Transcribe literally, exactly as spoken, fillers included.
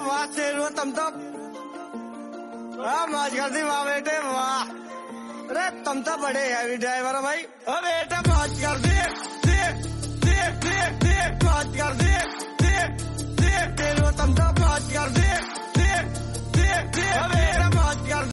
वाह शेरू तुम तो हाँ मौज कर दी वाह बेटे वाह। अरे तुम तो बड़े हैवी ड्राइवर हो भाई। ओ बेटा